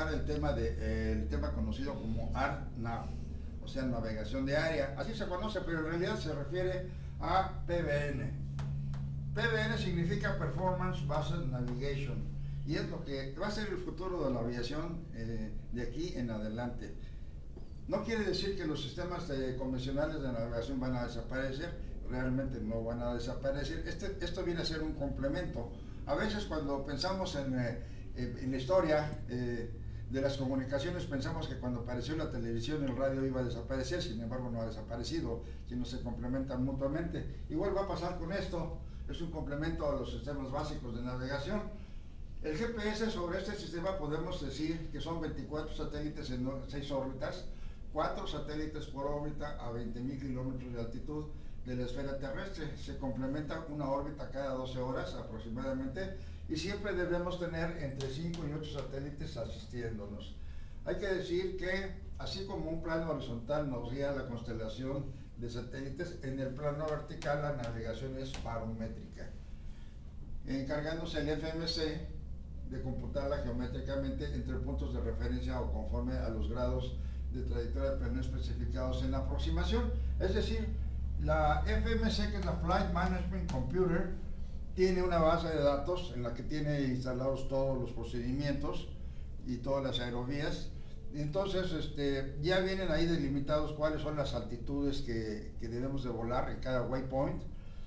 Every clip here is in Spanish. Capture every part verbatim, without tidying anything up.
utilizar el tema, de, eh, el tema conocido como ARNAV, o sea, navegación de área. Así se conoce, pero en realidad se refiere a P B N. P B N significa Performance Based Navigation, y es lo que va a ser el futuro de la aviación eh, de aquí en adelante. No quiere decir que los sistemas de, convencionales de navegación van a desaparecer, realmente no van a desaparecer. Este, esto viene a ser un complemento. A veces cuando pensamos en, eh, en la historia eh, de las comunicaciones, pensamos que cuando apareció la televisión el radio iba a desaparecer, sin embargo no ha desaparecido, sino se complementan mutuamente. Igual va a pasar con esto, es un complemento a los sistemas básicos de navegación. El G P S, sobre este sistema podemos decir que son veinticuatro satélites en seis órbitas, cuatro satélites por órbita a veinte mil kilómetros de altitud de la esfera terrestre. Se complementa una órbita cada doce horas aproximadamente, y siempre debemos tener entre cinco y ocho satélites asistiéndonos. Hay que decir que, así como un plano horizontal nos guía la constelación de satélites, en el plano vertical la navegación es barométrica, encargándose el F M C de computarla geométricamente entre puntos de referencia o conforme a los grados de trayectoria de plano especificados en la aproximación. Es decir, la F M C, que es la Flight Management Computer, tiene una base de datos en la que tiene instalados todos los procedimientos y todas las aerovías. Entonces este, ya vienen ahí delimitados cuáles son las altitudes que, que debemos de volar en cada waypoint,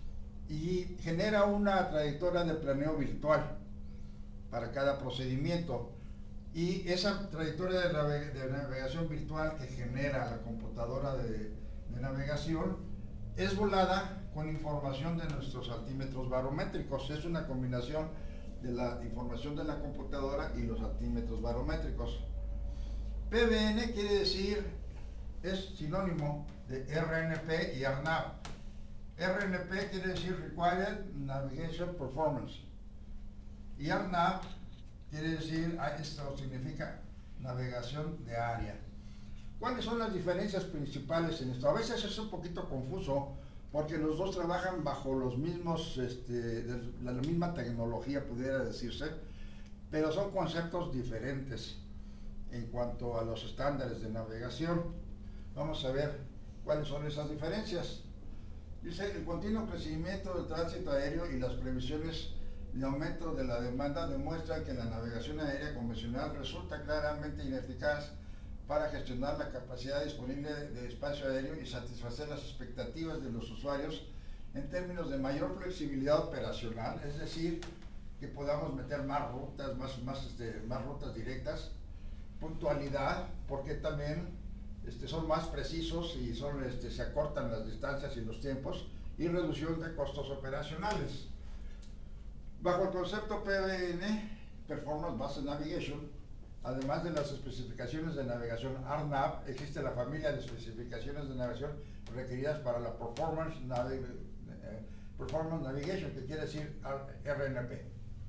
y genera una trayectoria de planeo virtual para cada procedimiento. Y esa trayectoria de, naveg de navegación virtual que genera la computadora de, de navegación es volada con información de nuestros altímetros barométricos. Es una combinación de la información de la computadora y los altímetros barométricos. P B N quiere decir, es sinónimo de R N P y ARNAV. R N P quiere decir Required Navigation Performance, y ARNAV quiere decir, esto significa navegación de área. ¿Cuáles son las diferencias principales en esto? A veces es un poquito confuso porque los dos trabajan bajo los mismos, este, de la misma tecnología, pudiera decirse, pero son conceptos diferentes en cuanto a los estándares de navegación. Vamos a ver cuáles son esas diferencias. Dice, el continuo crecimiento del tránsito aéreo y las previsiones de aumento de la demanda demuestran que la navegación aérea convencional resulta claramente ineficaz para gestionar la capacidad disponible de espacio aéreo y satisfacer las expectativas de los usuarios en términos de mayor flexibilidad operacional, es decir, que podamos meter más rutas, más, más, este, más rutas directas, puntualidad, porque también este, son más precisos y son, este, se acortan las distancias y los tiempos, y reducción de costos operacionales. Bajo el concepto P B N, Performance Based Navigation, además de las especificaciones de navegación ARNAV, existe la familia de especificaciones de navegación requeridas para la Performance, Navi eh, Performance Navigation, que quiere decir R N P.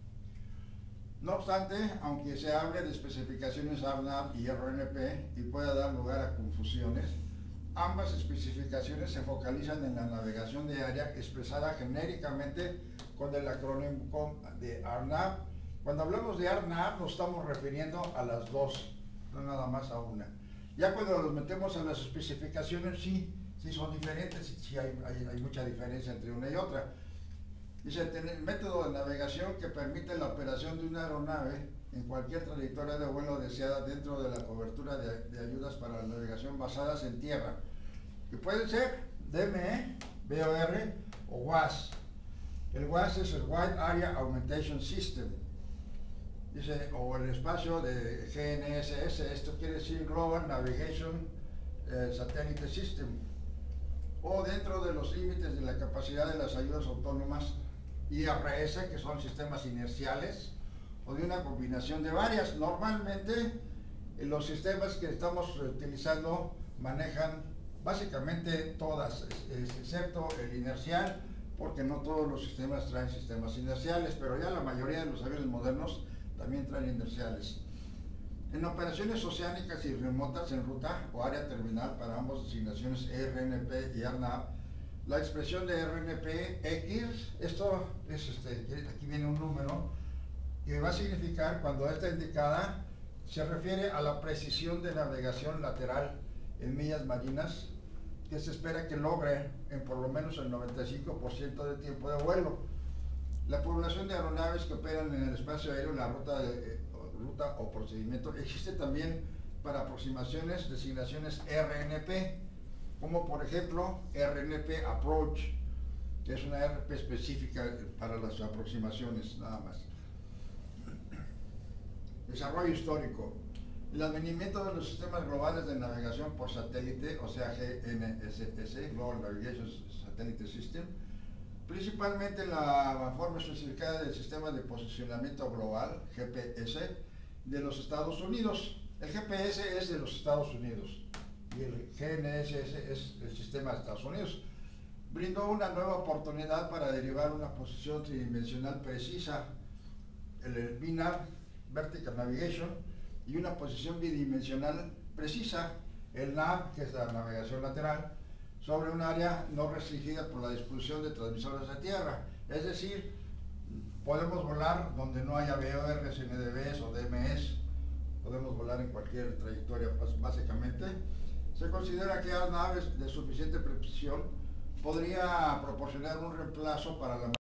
No obstante, aunque se hable de especificaciones ARNAV y R N P y pueda dar lugar a confusiones, ambas especificaciones se focalizan en la navegación de área expresada genéricamente con el acrónimo de ARNAV. Cuando hablamos de ARNAV nos estamos refiriendo a las dos, no nada más a una. Ya cuando los metemos a las especificaciones, sí, sí son diferentes, sí hay, hay, hay mucha diferencia entre una y otra. Dice, el método de navegación que permite la operación de una aeronave en cualquier trayectoria de vuelo deseada dentro de la cobertura de, de ayudas para la navegación basadas en tierra, que pueden ser D M E, B O R o W A S. El W A S es el Wide Area Augmentation System. Dice, o el espacio de G N S S, esto quiere decir Global Navigation eh, Satellite System, o dentro de los límites de la capacidad de las ayudas autónomas I R S, que son sistemas inerciales, o de una combinación de varias. Normalmente eh, los sistemas que estamos utilizando manejan básicamente todas, excepto el inercial, porque no todos los sistemas traen sistemas inerciales, pero ya la mayoría de los aviones modernos también traen inerciales. En operaciones oceánicas y remotas en ruta o área terminal para ambas designaciones R N P y ARNAV, la expresión de R N P X, esto es este, aquí viene un número que va a significar, cuando está indicada, se refiere a la precisión de navegación lateral en millas marinas que se espera que logre en por lo menos el noventa y cinco por ciento de tiempo de vuelo. La población de aeronaves que operan en el espacio aéreo en la ruta, de, eh, ruta o procedimiento existe también para aproximaciones, designaciones R N P, como por ejemplo R N P Approach, que es una R P específica para las aproximaciones nada más. Desarrollo histórico. El advenimiento de los sistemas globales de navegación por satélite, o sea G N S S, Global Navigation Satellite System, principalmente la forma especificada del sistema de posicionamiento global, G P S, de los Estados Unidos. El G P S es de los Estados Unidos y el G N S S es el sistema de Estados Unidos. Brindó una nueva oportunidad para derivar una posición tridimensional precisa, el BINAV, Vertical Navigation, y una posición bidimensional precisa, el NAV, que es la navegación lateral, sobre un área no restringida por la disposición de transmisores de tierra. Es decir, podemos volar donde no haya V O Rs, N D Bs o D M S, podemos volar en cualquier trayectoria básicamente. Se considera que las naves de suficiente precisión podría proporcionar un reemplazo para la